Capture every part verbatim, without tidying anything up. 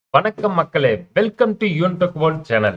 வணக்கம் மக்களே, welcome to Yuntech world channel.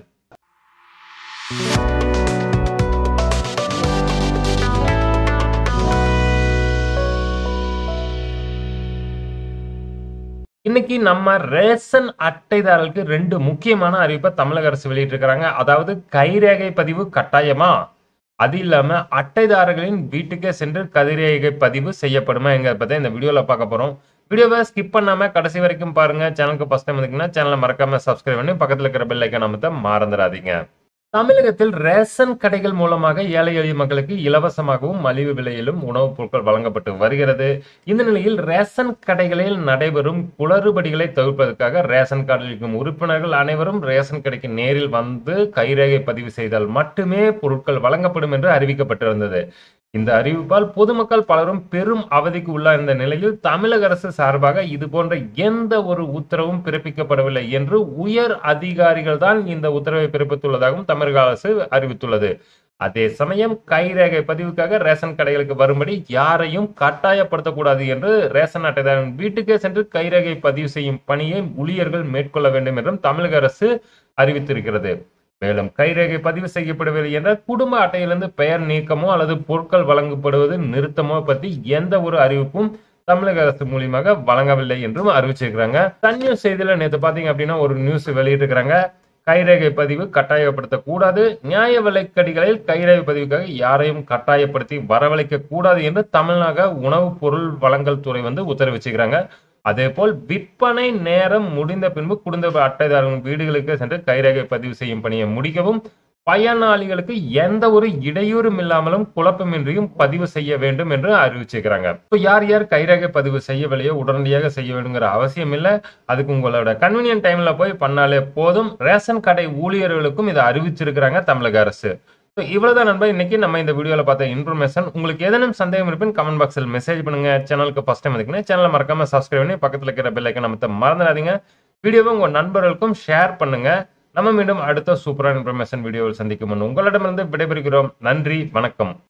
இன்னைக்கு நம்ம ரேஷன் அட்டைதாரர்களுக்கு ரெண்டு முக்கியமான அறிவிப்பை தமிழக அரசு வெளியிட்டு இருக்காங்க. அதாவது கைரேகை பதிவு கட்டாயமா, அது இல்லாம அட்டைதாரர்களின் வீட்டுக்கே சென்று கைரேகை பதிவு செய்யப்படுமா எங்க பத்தி இந்த வீடியோல பார்க்க போறோம். வீடியோவை ஸ்கிப் பண்ணாம கடைசி வரைக்கும் பாருங்க. சேனலுக்கு ஃபர்ஸ்ட் டைம் வந்தீங்கன்னா சேனலை மறக்காம சப்ஸ்கிரைப் பண்ணி பக்கத்துல இருக்கிற பெல் ஐகான் அமுத்த மறந்துடாதீங்க. தமிழகத்தில் ரேஷன் கடைகள் மூலமாக ஏழை எளிய மக்களுக்கு இலவசமாகவும் மலிவு விலையிலும் உணவுப் பொருட்கள் வழங்கப்பட்டு வருகிறது. இந்த நிலையில் ரேஷன் கடைகளில் நடைபெறும் குளறுபடிகளை தவிர்ப்பதற்காக ரேஷன் கார்டில் இருக்கும் உறுப்பினர்கள் அனைவரும் ரேஷன் கடைக்கு நேரில் வந்து கைரேகை பதிவு செய்தால் மட்டுமே பொருட்கள் வழங்கப்படும் என்று அறிவிக்கப்பட்டிருந்தது. இந்த அறிவிப்பால் பொதுமக்கள் பலரும் பெரும் அவதிக்கு உள்ளாயிருந்த நிலையில் தமிழக அரசு சார்பாக இது போன்ற எந்த ஒரு உத்தரவும் பிறப்பிக்கப்படவில்லை என்று உயர் அதிகாரிகள் தான் இந்த உத்தரவை பிறப்பித்துள்ளதாகவும் தமிழக அரசு அறிவித்துள்ளது. அதே சமயம் கைரேகை பதிவுக்காக ரேஷன் கடைகளுக்கு வரும்படி யாரையும் கட்டாயப்படுத்தக்கூடாது என்று ரேஷன் அட்டைதாரன் வீட்டுக்கே சென்று கைரேகை பதிவு செய்யும் பணியை ஊழியர்கள் மேற்கொள்ள வேண்டும் என்றும் தமிழக அரசு அறிவித்திருக்கிறது. மேலும் கைரேகை பதிவு செய்யப்படவில்லை என்ற குடும்ப அட்டையிலிருந்து பெயர் நீக்கமோ அல்லது பொருட்கள் வழங்கப்படுவது நிறுத்தமோ பற்றி எந்த ஒரு அறிவிப்பும் தமிழக அரசு மூலியமாக வழங்கவில்லை என்றும் அறிவிச்சிருக்கிறாங்க. சன் நியூஸ் செய்தியில நேற்று பாத்தீங்க அப்படின்னா ஒரு நியூஸ் வெளியிட்டிருக்கிறாங்க. கைரேகை பதிவு கட்டாயப்படுத்த கூடாது, நியாய விலைக்கடிகளில் கைரேகை பதிவுக்காக யாரையும் கட்டாயப்படுத்தி வரவழைக்க கூடாது என்று தமிழக உணவுப் பொருள் வழங்கல் துறை வந்து உத்தரவிச்சுக்கிறாங்க. அதே போல் விற்பனை நேரம் முடிந்த பின்பு குடும்ப அட்டைதாரர்கள் வீடுகளுக்கு சென்று கைரேகை பதிவு செய்யும் பணியை முடிக்கவும், பயனாளிகளுக்கு எந்த ஒரு இடையூறும் இல்லாமலும் குழப்பமின்றியும் பதிவு செய்ய வேண்டும் என்று அறிவிச்சிருக்கிறாங்க. இப்போ யார் யார் கைரேகை பதிவு செய்யவில்லையோ உடனடியாக செய்ய வேண்டுங்கிற அவசியம் இல்லை. அதுக்கு உங்களோட கன்வீனியன்ட் டைம்ல போய் பண்ணாலே போதும். ரேஷன் கடை ஊழியர்களுக்கும் இதை அறிவிச்சிருக்கிறாங்க தமிழக அரசு. இவ்வளவுதான் நண்பா, இன்னைக்கு நம்ம இந்த வீடியோல பார்த்த இன்ஃபர்மேஷன். உங்களுக்கு ஏதேனும் சந்தேகம் இருப்பின் கமெண்ட் பாக்ஸில் மெசேஜ் பண்ணுங்க. சேனலுக்கு ஃபர்ஸ்ட் டைம் வந்துக்கணும், சேனலை மறக்காம சப்ஸ்கிரைப் பண்ணி பக்கத்துல இருக்கிற பெல் ஐகான் அமுத்த மறந்துடாதீங்க. வீடியோவை உங்க நண்பர்களுக்கும் ஷேர் பண்ணுங்க. நம்ம மீண்டும் அடுத்த சூப்பரான இன்ஃபர்மேஷன் வீடியோவில் சந்திக்கும் முன் உங்களிடமிருந்து விடைபெறுகிறோம். நன்றி, வணக்கம்.